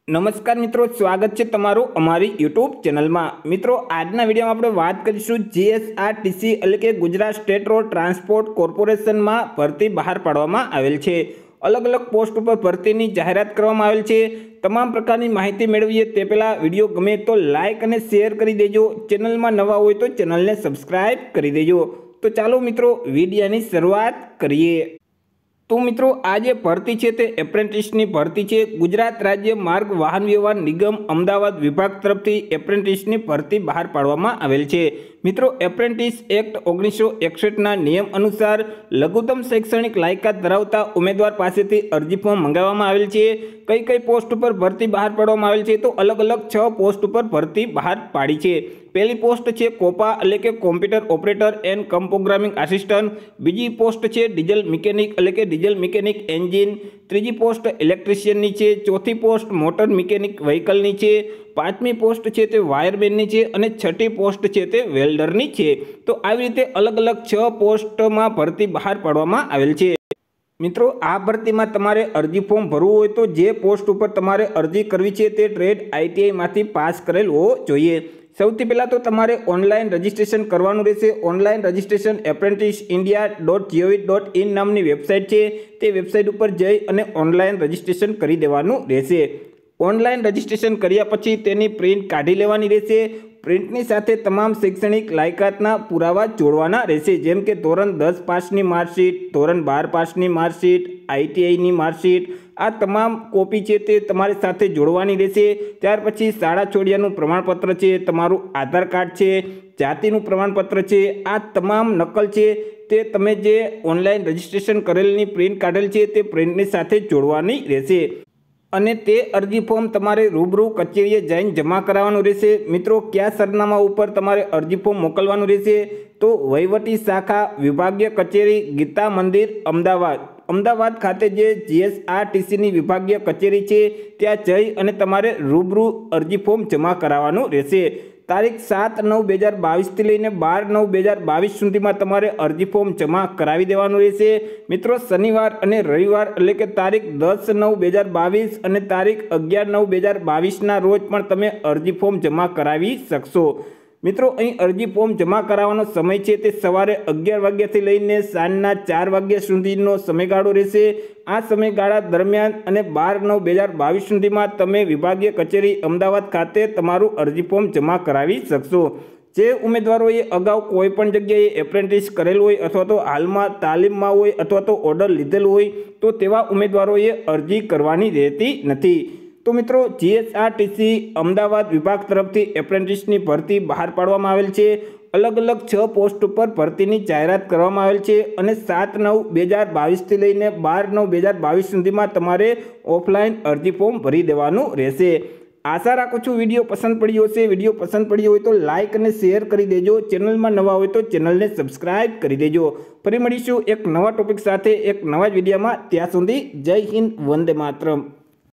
नमस्कार मित्रों, स्वागत है तमारू अमारी यूट्यूब चेनल में। मित्रों, आजना विडियो में आपणे बात करीशुं जीएसआरटीसी एटले के Gujarat state road transport corporation में भरती बहार पाडवामां आवेल छे। अलग अलग पोस्ट पर भरतीनी जाहेरात करवामां आवेल छे। तमाम प्रकारनी माहिती मेळवीए ते पहेला विडियो गमे तो लाइक अने शेर करी देजो। चेनल में नवा होय तो चेनल ने सब्सक्राइब करी देजो। तो चालो मित्रों, विडियोनी शरूआत करीए। तो मित्रों, आज भरती है ते एप्रेंटिसनी भरती है। गुजरात राज्य मार्ग वाहन व्यवहार निगम अमदावाद विभाग तरफथी एप्रेंटिसनी भरती बहार पाडवामां आवेल छे। मित्रों, एप्रेंटिस एक्ट 1961 ना नियम अनुसार लघुत्तम शैक्षणिक लायकात धरावता उम्मीदवार पासेथी अरजी फॉर्म मंगाववामां आवेल छे। कई कई पोस्ट पर भरती बहार पाडवामां आवेल छे तो अलग अलग 6 पोस्ट पर भरती बहार पाड़ी छे। पहली पोस्ट है कोपा एटले के computer operator and cum programming assistant. बीजी पोस्ट है डीजल मिकेनिक एटले के डीजल मिकेनिक एंजीन। तीजी पोस्ट इलेक्ट्रिशियन छे। चौथी पोस्ट मोटर मिकेनिक व्हीकल छे। पांचमी पोस्ट है ते वायरमेन छे अने छठी पोस्ट है ते वेल्डरनी छे। तो આવી રીતે अलग अलग 6 पोस्टमां भरती बहार पाडवामां आवेल छे। मित्रों, आ भरती में तमारे अरजी फॉर्म भरवुं होय तो जे पोस्ट पर तमारे अरजी करवी छे ते ट्रेड आईटीआई मांथी पास करेल होवो जोईए। सौथी पहला तो तमारे ऑनलाइन रजिस्ट्रेशन करवानुं रहेशे। ऑनलाइन रजिस्ट्रेशन apprenticeindia.gov.in नामनी वेबसाइट छे ते वेबसाइट पर जई अने ऑनलाइन रजिस्ट्रेशन करी देवानुं रहेशे। ऑनलाइन रजिस्ट्रेशन कर्या पछी तेनी प्रिंट काढी लेवानी रहेशे। प्रिंटनी साथे तमाम शैक्षणिक लायकातना पुरावा जोड़वाना रहेशे, जेम के धोरण 10 पासनी मार्कशीट, धोरण 12 पासनी मार्कशीट, आईटीआईनी मार्कशीट, आ तमाम कॉपी छे ते तमारे साथे जोड़वानी रहेशे। त्यार पछी शाळा छोड्यानुं प्रमाणपत्र छे, तमारुं आधार कार्ड छे, जातिनुं प्रमाणपत्र छे, आ तमाम नकल छे ते तमे जे ऑनलाइन रजिस्ट्रेशन करेलनी प्रिंट काढेल छे ते प्रिंटनी साथे जोड़वानी रहेशे। अने ते अरजी फॉर्म तमारे रूबरू कचेरीए जईने जमा कराववानुं रहेशे। मित्रों, क्या सरनामा उपर तमारे अरजी फॉर्म मोकलवानुं रहेशे तो वहीवटी शाखा विभागीय कचेरी गीता मंदिर अमदावाद खाते जे जीएसआरटीसी विभागीय कचेरी छे त्यां जई अने तमारे रूबरू अरजी फॉर्म जमा कराववानुं रहेशे। तारीख 7/9/2022 थी लईने 12/9/2022 सुधीमां तमारे अरजी फॉर्म जमा करावी देवानुं रहेशे। मित्रों, शनिवार अने रविवार एटले के तारीख 10/9/2022 अने तारीख 11/9/2022 ना रोज पण तमे अरजी फॉर्म जमा करावी शकशो। मित्रों, अहीं अरजी फॉर्म जमा कराववानो समय छे ते सवारे 11 वाग्याथी लईने सांजना 4 वाग्या सुधीनो समयगाळो रहेशे। आ समयगाळा दरमियान अने 12/9/2022 सुधीमां तमे विभागीय कचेरी अमदावाद खाते तमारुं अरजी फॉर्म जमा करावी शकशो। जे उम्मीदवारोए अगाऊ कोईपण जग्याए एप्रेंटिस करेल होय अथवा तो हालमां तालीममां होय अथवा तो ऑर्डर लीधेल होय तो तेवा उम्मीदवारोए अरजी करवानी रहेती नथी। तो मित्रों, जीएसआरटीसी अमदावाद विभाग तरफथी एप्रेंटिसनी भरती बहार पाडवामां आवेल छे। अलग अलग 6 पोस्ट पर भरतीनी जाहेरात करवामां आवेल छे अने 7/9/2022 थी लईने 12/9/2022 सुधीमां तमारे ऑफलाइन अरजी फॉर्म भरी देवानुं रहेशे। आशा राखुं छुं विडियो पसंद पड्यो हशे। विडियो पसंद पड्यो होय तो लाइक अने शेर करी देजो। चेनल में नवा होय तो चेनल ने सब्सक्राइब करी देजो। फरी मळीशुं एक नवा टॉपिक साथे एक नवा विडियोमां। त्यां सुधी जय हिंद, वंदे मातरम।